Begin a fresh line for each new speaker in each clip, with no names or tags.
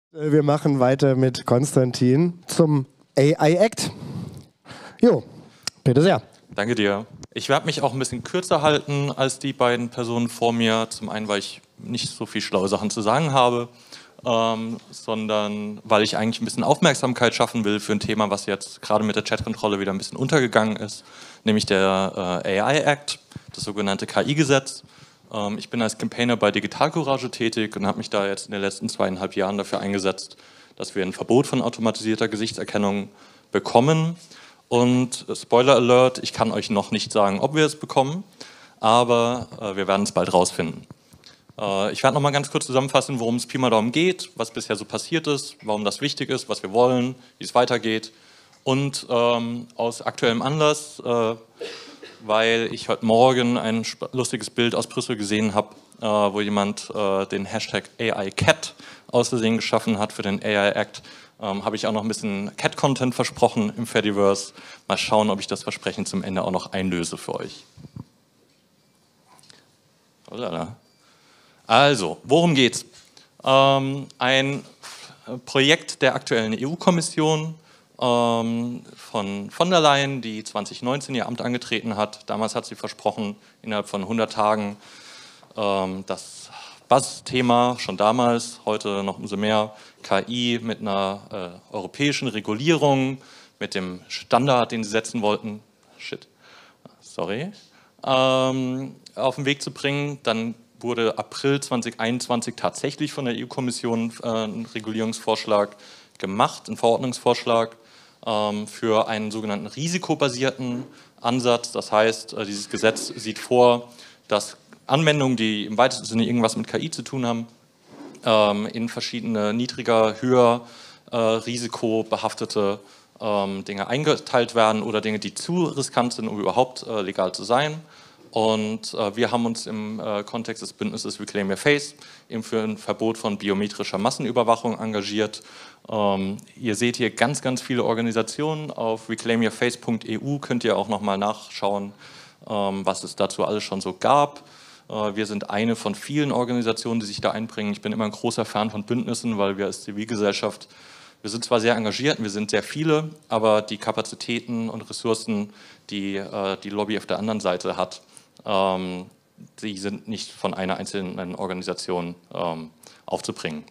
Wir machen weiter mit Konstantin zum AI Act. Jo, bitte sehr.
Danke dir. Ich werde mich auch ein bisschen kürzer halten als die beiden Personen vor mir. Zum einen, weil ich nicht so viel schlaue Sachen zu sagen habe, sondern weil ich eigentlich ein bisschen Aufmerksamkeit schaffen will für ein Thema, was jetzt gerade mit der Chatkontrolle wieder ein bisschen untergegangen ist, nämlich der AI Act, das sogenannte KI-Gesetz. Ich bin als Campaigner bei Digital Courage tätig und habe mich da jetzt in den letzten 2,5 Jahren dafür eingesetzt, dass wir ein Verbot von automatisierter Gesichtserkennung bekommen. Und Spoiler Alert, ich kann euch noch nicht sagen, ob wir es bekommen, aber wir werden es bald rausfinden. Ich werde noch mal ganz kurz zusammenfassen, worum es Pi mal Daumen geht, was bisher so passiert ist, warum das wichtig ist, was wir wollen, wie es weitergeht. Und aus aktuellem Anlass, weil ich heute Morgen ein lustiges Bild aus Brüssel gesehen habe, wo jemand den Hashtag AICat aus Versehen geschaffen hat für den AI Act, habe ich auch noch ein bisschen Cat-Content versprochen im Fediverse. Mal schauen, ob ich das Versprechen zum Ende auch noch einlöse für euch. Also, worum geht's? Ein Projekt der aktuellen EU-Kommission von der Leyen, die 2019 ihr Amt angetreten hat. Damals hat sie versprochen, innerhalb von 100 Tagen das Buzz-Thema, schon damals, heute noch umso mehr, KI mit einer europäischen Regulierung, mit dem Standard, den sie setzen wollten, auf den Weg zu bringen. Dann wurde April 2021 tatsächlich von der EU-Kommission ein Regulierungsvorschlag gemacht, ein Verordnungsvorschlag für einen sogenannten risikobasierten Ansatz. Das heißt, dieses Gesetz sieht vor, dass Anwendungen, die im weitesten Sinne irgendwas mit KI zu tun haben, in verschiedene niedriger, höher risikobehaftete Dinge eingeteilt werden oder Dinge, die zu riskant sind, um überhaupt legal zu sein. Und wir haben uns im Kontext des Bündnisses Reclaim Your Face eben für ein Verbot von biometrischer Massenüberwachung engagiert. Ihr seht hier ganz, ganz viele Organisationen. Auf reclaimyourface.eu könnt ihr auch nochmal nachschauen, was es dazu alles schon so gab. Wir sind eine von vielen Organisationen, die sich da einbringen. Ich bin immer ein großer Fan von Bündnissen, weil wir als Zivilgesellschaft, wir sind zwar sehr engagiert, wir sind sehr viele, aber die Kapazitäten und Ressourcen, die die Lobby auf der anderen Seite hat, die sind nicht von einer einzelnen Organisation aufzubringen.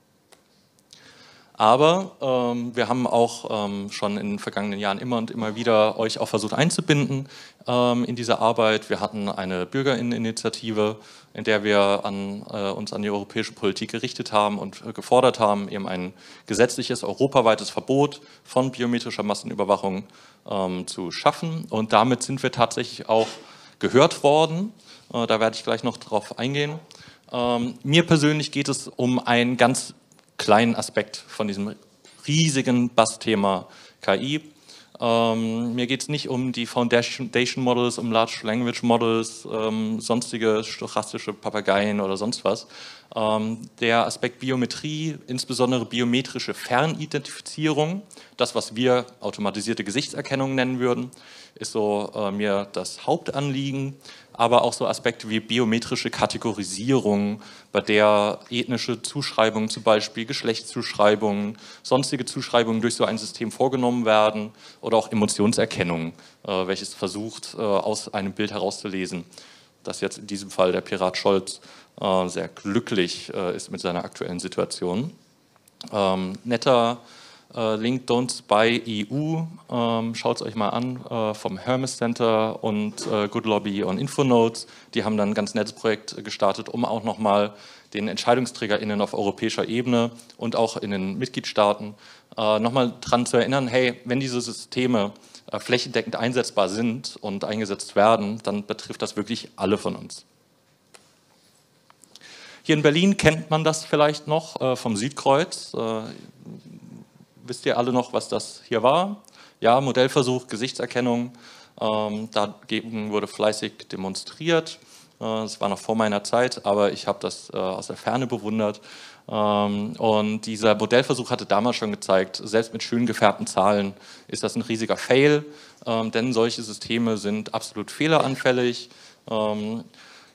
Aber wir haben auch schon in den vergangenen Jahren immer und immer wieder euch auch versucht einzubinden in diese Arbeit. Wir hatten eine Bürgerinneninitiative, in der wir uns an die europäische Politik gerichtet haben und gefordert haben, eben ein gesetzliches europaweites Verbot von biometrischer Massenüberwachung zu schaffen. Und damit sind wir tatsächlich auch gehört worden. Da werde ich gleich noch drauf eingehen. Mir persönlich geht es um einen ganz kleinen Aspekt von diesem riesigen Buzz-Thema KI. Mir geht es nicht um die Foundation Models, um Large Language Models, sonstige stochastische Papageien oder sonst was. Der Aspekt Biometrie, insbesondere biometrische Fernidentifizierung, das, was wir automatisierte Gesichtserkennung nennen würden, ist so mir das Hauptanliegen, aber auch so Aspekte wie biometrische Kategorisierung, bei der ethnische Zuschreibungen, zum Beispiel Geschlechtszuschreibungen, sonstige Zuschreibungen durch so ein System vorgenommen werden oder auch Emotionserkennung, welches versucht, aus einem Bild herauszulesen, dass jetzt in diesem Fall der Pirat Scholz sehr glücklich ist mit seiner aktuellen Situation. Netter Link Don't Spy EU, schaut es euch mal an, vom Hermes Center und Good Lobby und Infonotes. Die haben dann ein ganz nettes Projekt gestartet, um auch nochmal den EntscheidungsträgerInnen auf europäischer Ebene und auch in den Mitgliedstaaten nochmal daran zu erinnern, hey, wenn diese Systeme flächendeckend einsetzbar sind und eingesetzt werden, dann betrifft das wirklich alle von uns. Hier in Berlin kennt man das vielleicht noch vom Südkreuz. Wisst ihr alle noch, was das hier war? Ja, Modellversuch, Gesichtserkennung. Dagegen wurde fleißig demonstriert. Das war noch vor meiner Zeit, aber ich habe das aus der Ferne bewundert. Und dieser Modellversuch hatte damals schon gezeigt, selbst mit schön gefärbten Zahlen ist das ein riesiger Fail, denn solche Systeme sind absolut fehleranfällig.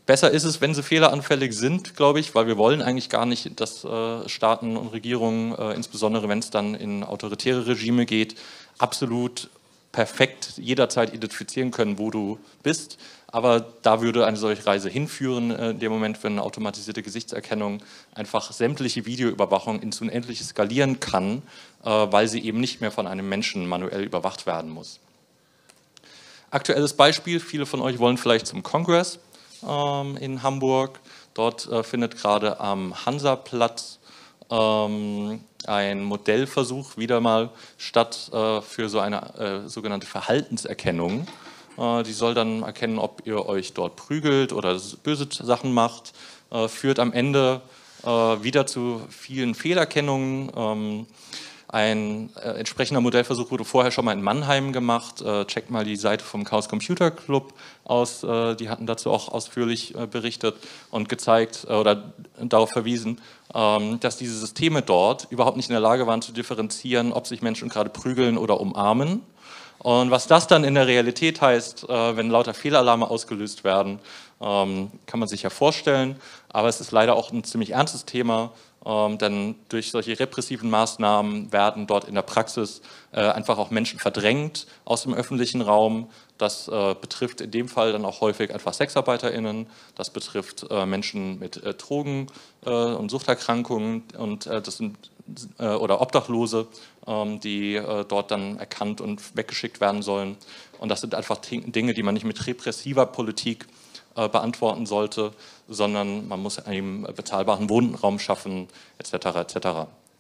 Besser ist es, wenn sie fehleranfällig sind, glaube ich, weil wir wollen eigentlich gar nicht, dass Staaten und Regierungen, insbesondere wenn es dann in autoritäre Regime geht, absolut perfekt jederzeit identifizieren können, wo du bist. Aber da würde eine solche Reise hinführen, in dem Moment, wenn eine automatisierte Gesichtserkennung einfach sämtliche Videoüberwachung ins Unendliche skalieren kann, weil sie eben nicht mehr von einem Menschen manuell überwacht werden muss. Aktuelles Beispiel, viele von euch wollen vielleicht zum Kongress in Hamburg. Dort findet gerade am Hansaplatz ein Modellversuch wieder mal statt für so eine sogenannte Verhaltenserkennung. Die soll dann erkennen, ob ihr euch dort prügelt oder böse Sachen macht, führt am Ende wieder zu vielen Fehlerkennungen. Ein entsprechender Modellversuch wurde vorher schon mal in Mannheim gemacht. Checkt mal die Seite vom Chaos Computer Club aus. Die hatten dazu auch ausführlich berichtet und gezeigt oder darauf verwiesen, dass diese Systeme dort überhaupt nicht in der Lage waren zu differenzieren, ob sich Menschen gerade prügeln oder umarmen. Und was das dann in der Realität heißt, wenn lauter Fehlalarme ausgelöst werden, kann man sich ja vorstellen. Aber es ist leider auch ein ziemlich ernstes Thema, denn durch solche repressiven Maßnahmen werden dort in der Praxis einfach auch Menschen verdrängt aus dem öffentlichen Raum. Das betrifft in dem Fall dann auch häufig einfach SexarbeiterInnen, das betrifft Menschen mit Drogen- und Suchterkrankungen und das sind oder Obdachlose, die dort dann erkannt und weggeschickt werden sollen. Und das sind einfach Dinge, die man nicht mit repressiver Politik beantworten sollte, sondern man muss einen bezahlbaren Wohnraum schaffen, etc. etc.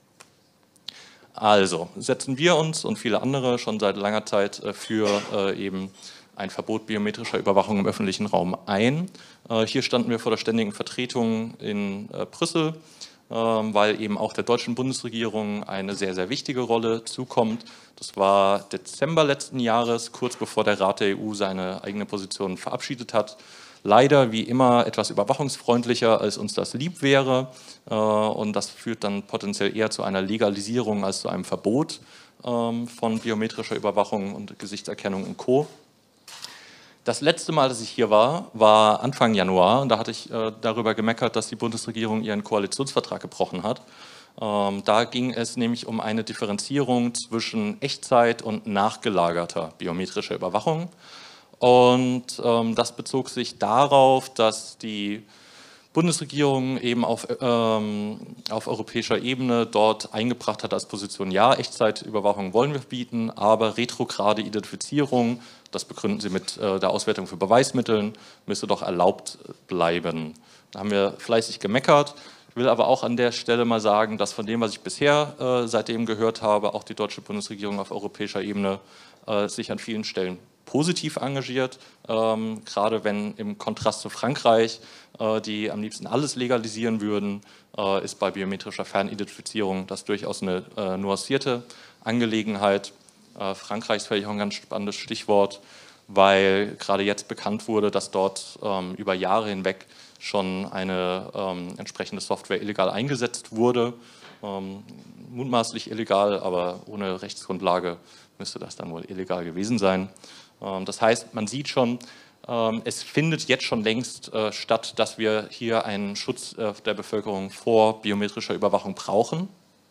Also setzen wir uns und viele andere schon seit langer Zeit für eben ein Verbot biometrischer Überwachung im öffentlichen Raum ein. Hier standen wir vor der Ständigen Vertretung in Brüssel, weil eben auch der deutschen Bundesregierung eine sehr, sehr wichtige Rolle zukommt. Das war Dezember letzten Jahres, kurz bevor der Rat der EU seine eigene Position verabschiedet hat. Leider, wie immer, etwas überwachungsfreundlicher, als uns das lieb wäre. Und das führt dann potenziell eher zu einer Legalisierung als zu einem Verbot von biometrischer Überwachung und Gesichtserkennung und Co. Das letzte Mal, dass ich hier war, war Anfang Januar. Und da hatte ich darüber gemeckert, dass die Bundesregierung ihren Koalitionsvertrag gebrochen hat. Da ging es nämlich um eine Differenzierung zwischen Echtzeit- und nachgelagerter biometrischer Überwachung. Und das bezog sich darauf, dass die Bundesregierung eben auf europäischer Ebene dort eingebracht hat als Position, ja, Echtzeitüberwachung wollen wir bieten, aber retrograde Identifizierung, das begründen sie mit der Auswertung für Beweismitteln, müsse doch erlaubt bleiben. Da haben wir fleißig gemeckert. Ich will aber auch an der Stelle mal sagen, dass von dem, was ich bisher seitdem gehört habe, auch die deutsche Bundesregierung auf europäischer Ebene sich an vielen Stellen positiv engagiert, gerade wenn im Kontrast zu Frankreich, die am liebsten alles legalisieren würden, ist bei biometrischer Fernidentifizierung das durchaus eine nuancierte Angelegenheit. Frankreich ist vielleicht auch ein ganz spannendes Stichwort, weil gerade jetzt bekannt wurde, dass dort über Jahre hinweg schon eine entsprechende Software illegal eingesetzt wurde. Mutmaßlich illegal, aber ohne Rechtsgrundlage müsste das dann wohl illegal gewesen sein. Das heißt, man sieht schon, es findet jetzt schon längst statt, dass wir hier einen Schutz der Bevölkerung vor biometrischer Überwachung brauchen.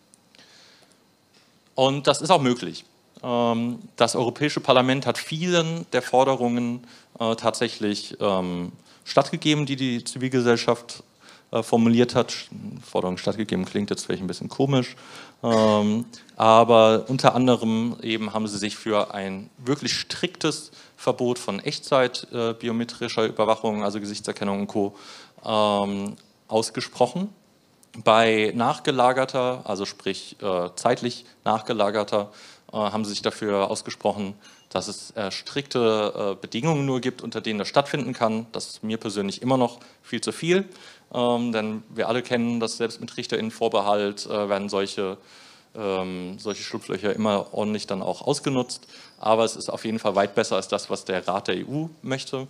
Und das ist auch möglich. Das Europäische Parlament hat vielen der Forderungen tatsächlich stattgegeben, die die Zivilgesellschaft formuliert hat. Forderung stattgegeben klingt jetzt vielleicht ein bisschen komisch, aber unter anderem eben haben sie sich für ein wirklich striktes Verbot von Echtzeit biometrischer Überwachung, also Gesichtserkennung und Co. Ausgesprochen. Bei nachgelagerter, also sprich zeitlich nachgelagerter, haben sie sich dafür ausgesprochen, dass es strikte Bedingungen nur gibt, unter denen das stattfinden kann. Das ist mir persönlich immer noch viel zu viel, denn wir alle kennen, dass selbst mit RichterInnenvorbehalt werden solche Schlupflöcher immer ordentlich dann auch ausgenutzt. Aber es ist auf jeden Fall weit besser als das, was der Rat der EU möchte.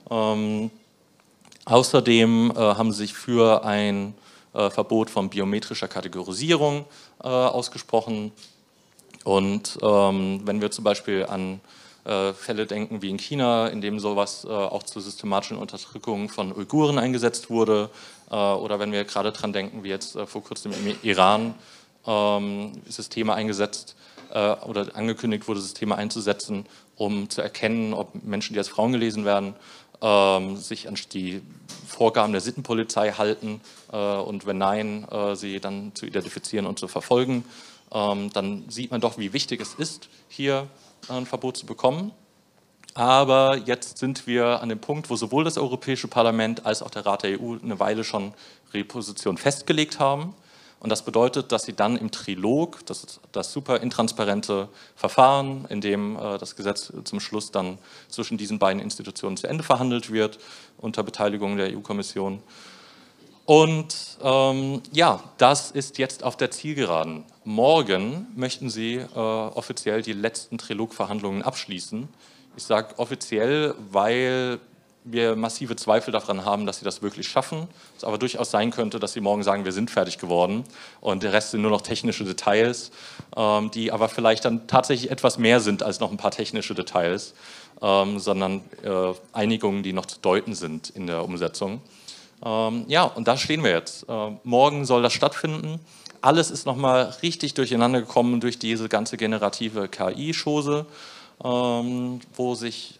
Außerdem haben sie sich für ein Verbot von biometrischer Kategorisierung ausgesprochen. Und wenn wir zum Beispiel an Fälle denken wie in China, in dem sowas auch zur systematischen Unterdrückung von Uiguren eingesetzt wurde, oder wenn wir gerade dran denken, wie jetzt vor kurzem im Iran Systeme eingesetzt oder angekündigt wurde, Systeme einzusetzen, um zu erkennen, ob Menschen, die als Frauen gelesen werden, sich an die Vorgaben der Sittenpolizei halten und wenn nein, sie dann zu identifizieren und zu verfolgen. Dann sieht man doch, wie wichtig es ist, hier ein Verbot zu bekommen. Aber jetzt sind wir an dem Punkt, wo sowohl das Europäische Parlament als auch der Rat der EU eine Weile schon ihre Position festgelegt haben. Und das bedeutet, dass sie dann im Trilog, das ist das super intransparente Verfahren, in dem das Gesetz zum Schluss dann zwischen diesen beiden Institutionen zu Ende verhandelt wird, unter Beteiligung der EU-Kommission. Und ja, das ist jetzt auf der Zielgeraden. Morgen möchten sie offiziell die letzten Trilogverhandlungen abschließen. Ich sage offiziell, weil wir massive Zweifel daran haben, dass sie das wirklich schaffen. Es aber durchaus sein könnte, dass sie morgen sagen, wir sind fertig geworden und der Rest sind nur noch technische Details, die aber vielleicht dann tatsächlich etwas mehr sind als noch ein paar technische Details, sondern Einigungen, die noch zu deuten sind in der Umsetzung. Ja, und da stehen wir jetzt. Morgen soll das stattfinden. Alles ist nochmal richtig durcheinander gekommen durch diese ganze generative KI-Chose, wo sich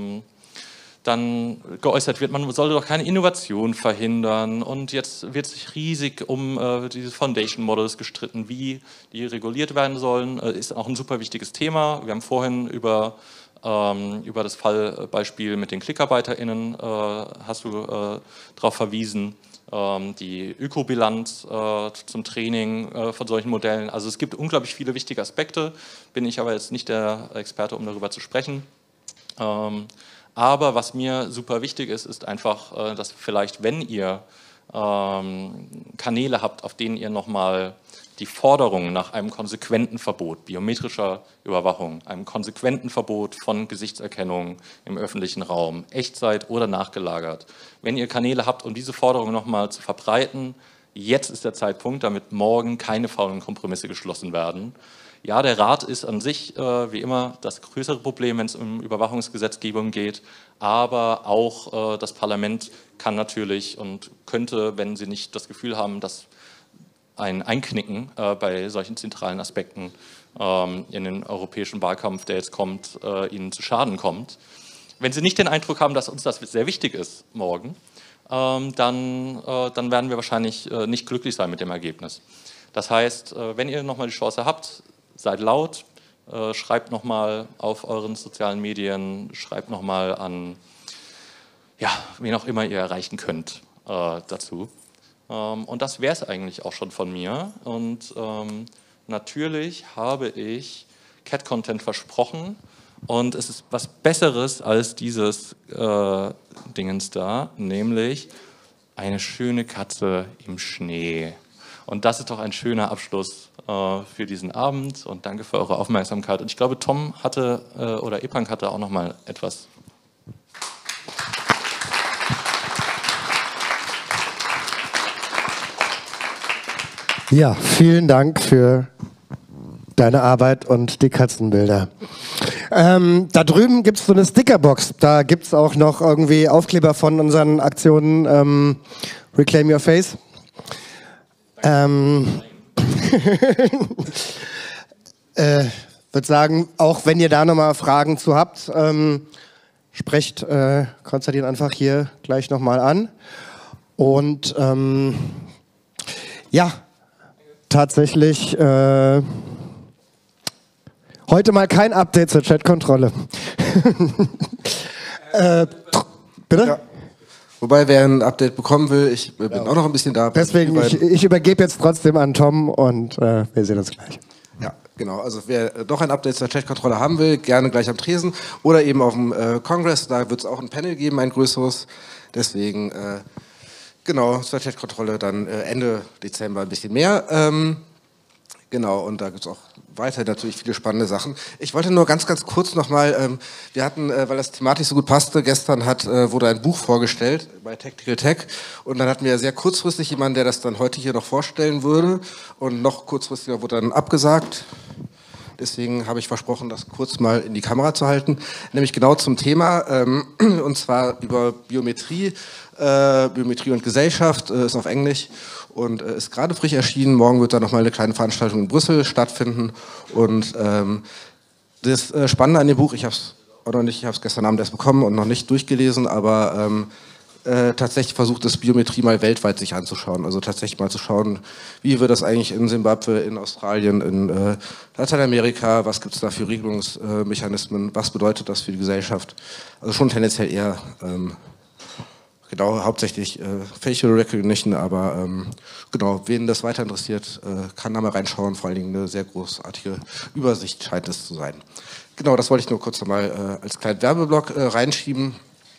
dann geäußert wird, man solle doch keine Innovation verhindern und jetzt wird sich riesig um diese Foundation Models gestritten, wie die reguliert werden sollen, ist auch ein super wichtiges Thema. Wir haben vorhin über das Fallbeispiel mit den KlickarbeiterInnen hast du darauf verwiesen, die Ökobilanz zum Training von solchen Modellen. Also es gibt unglaublich viele wichtige Aspekte, bin ich aber jetzt nicht der Experte, um darüber zu sprechen. Aber was mir super wichtig ist, ist einfach, dass vielleicht, wenn ihr Kanäle habt, auf denen ihr nochmal die Forderungen nach einem konsequenten Verbot biometrischer Überwachung, einem konsequenten Verbot von Gesichtserkennung im öffentlichen Raum, Echtzeit oder nachgelagert, wenn ihr Kanäle habt, um diese Forderungen nochmal zu verbreiten, jetzt ist der Zeitpunkt, damit morgen keine faulen Kompromisse geschlossen werden. Ja, der Rat ist an sich, wie immer, das größere Problem, wenn es um Überwachungsgesetzgebung geht, aber auch das Parlament kann natürlich und könnte, wenn sie nicht das Gefühl haben, dass ein Einknicken bei solchen zentralen Aspekten in den europäischen Wahlkampf, der jetzt kommt, ihnen zu Schaden kommt. Wenn sie nicht den Eindruck haben, dass uns das sehr wichtig ist morgen, dann werden wir wahrscheinlich nicht glücklich sein mit dem Ergebnis. Das heißt, wenn ihr nochmal die Chance habt, seid laut, schreibt nochmal auf euren sozialen Medien, schreibt nochmal an, ja, wen auch immer ihr erreichen könnt dazu. Und das wäre es eigentlich auch schon von mir. Und natürlich habe ich Cat-Content versprochen und es ist was Besseres als dieses Dingens da, nämlich eine schöne Katze im Schnee. Und das ist doch ein schöner Abschluss für diesen Abend und danke für eure Aufmerksamkeit. Und ich glaube, Tom hatte oder Epang hatte auch noch mal etwas.
Ja, vielen Dank für deine Arbeit und die Katzenbilder. Da drüben gibt es so eine Stickerbox. Da gibt es auch noch irgendwie Aufkleber von unseren Aktionen Reclaim Your Face. Würde sagen, auch wenn ihr da nochmal Fragen zu habt, sprecht Konstantin einfach hier gleich nochmal an. Und ja, tatsächlich heute mal kein Update zur Chatkontrolle. Bitte?
Ja. Wobei, wer ein Update bekommen will, ich bin auch noch ein bisschen da.
Deswegen, ich übergebe jetzt trotzdem an Tom und wir sehen uns gleich.
Ja, genau. Also wer doch ein Update zur Chatkontrolle haben will, gerne gleich am Tresen oder eben auf dem Kongress. Da wird es auch ein Panel geben, ein größeres. Deswegen, genau, zur Chatkontrolle dann Ende Dezember ein bisschen mehr. Genau, und da gibt es auch weiter natürlich viele spannende Sachen. Ich wollte nur ganz kurz nochmal, wir hatten, weil das thematisch so gut passte, gestern wurde ein Buch vorgestellt bei Tactical Tech und dann hatten wir sehr kurzfristig jemanden, der das dann heute hier noch vorstellen würde und noch kurzfristiger wurde dann abgesagt. Deswegen habe ich versprochen, das kurz mal in die Kamera zu halten. Nämlich genau zum Thema, und zwar über Biometrie. Biometrie und Gesellschaft ist auf Englisch und ist gerade frisch erschienen. Morgen wird da nochmal eine kleine Veranstaltung in Brüssel stattfinden. Und das Spannende an dem Buch, ich habe es auch noch nicht, ich habe es gestern Abend erst bekommen und noch nicht durchgelesen, aber tatsächlich versucht es, Biometrie mal weltweit sich anzuschauen. Also tatsächlich mal zu schauen, wie wird das eigentlich in Simbabwe, in Australien, in Lateinamerika, was gibt es da für Regelungsmechanismen, was bedeutet das für die Gesellschaft. Also schon tendenziell eher, genau, hauptsächlich Facial Recognition, aber genau, wen das weiter interessiert, kann da mal reinschauen. Vor allen Dingen eine sehr großartige Übersicht scheint es zu sein. Genau, das wollte ich nur kurz nochmal als kleinen Werbeblock reinschieben.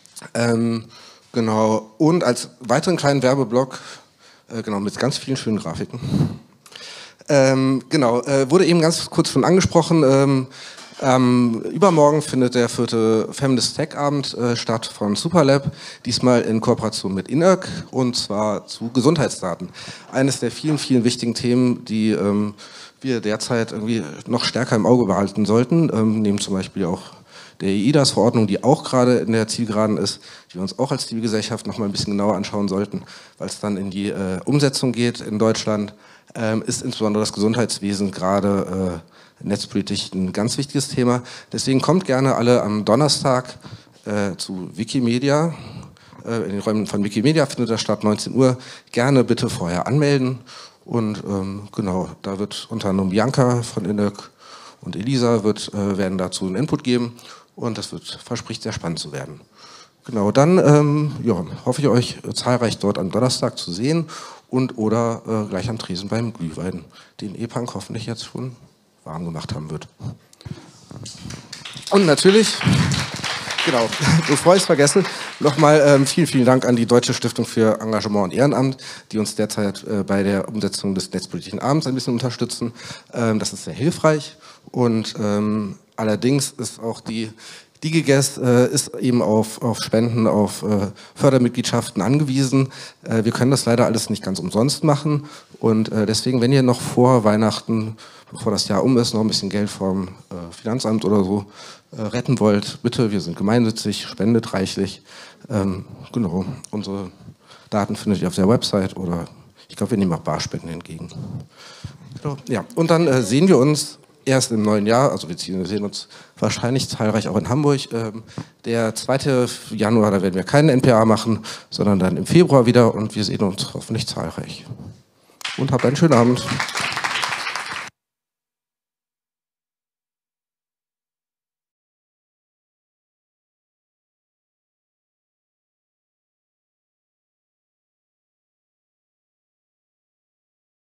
Genau, und als weiteren kleinen Werbeblock, genau, mit ganz vielen schönen Grafiken. Genau, wurde eben ganz kurz schon angesprochen, übermorgen findet der 4. Feminist Tech Abend statt von Superlab, diesmal in Kooperation mit INERC und zwar zu Gesundheitsdaten. Eines der vielen, vielen wichtigen Themen, die wir derzeit irgendwie noch stärker im Auge behalten sollten, neben zum Beispiel auch der eIDAS-Verordnung, die auch gerade in der Zielgeraden ist, die wir uns auch als Zivilgesellschaft noch mal ein bisschen genauer anschauen sollten, weil es dann in die Umsetzung geht in Deutschland, ist insbesondere das Gesundheitswesen gerade netzpolitisch ein ganz wichtiges Thema. Deswegen kommt gerne alle am Donnerstag zu Wikimedia. In den Räumen von Wikimedia findet das statt, 19 Uhr. Gerne bitte vorher anmelden. Und genau, da wird unter anderem Bianca von INERC und Elisa werden dazu einen Input geben. Und das verspricht sehr spannend zu werden. Genau, dann ja, hoffe ich euch zahlreich dort am Donnerstag zu sehen und oder gleich am Tresen beim Glühwein, den E-Punk hoffentlich jetzt schon warm gemacht haben wird. Und natürlich, genau, bevor ich es vergesse, nochmal vielen, vielen Dank an die Deutsche Stiftung für Engagement und Ehrenamt, die uns derzeit bei der Umsetzung des Netzpolitischen Abends ein bisschen unterstützen. Das ist sehr hilfreich und allerdings ist auch die DigiGuest ist eben auf Spenden, auf Fördermitgliedschaften angewiesen. Wir können das leider alles nicht ganz umsonst machen und deswegen, wenn ihr noch vor Weihnachten, bevor das Jahr um ist, noch ein bisschen Geld vom Finanzamt oder so retten wollt, bitte, wir sind gemeinnützig, spendet reichlich. Genau, unsere Daten findet ihr auf der Website oder ich glaube, wir nehmen auch Barspenden entgegen. Genau. Ja, und dann sehen wir uns erst im neuen Jahr, also wir sehen uns wahrscheinlich zahlreich auch in Hamburg. Der 2. Januar, da werden wir keinen NPA machen, sondern dann im Februar wieder und wir sehen uns hoffentlich zahlreich. Und habt einen schönen Abend.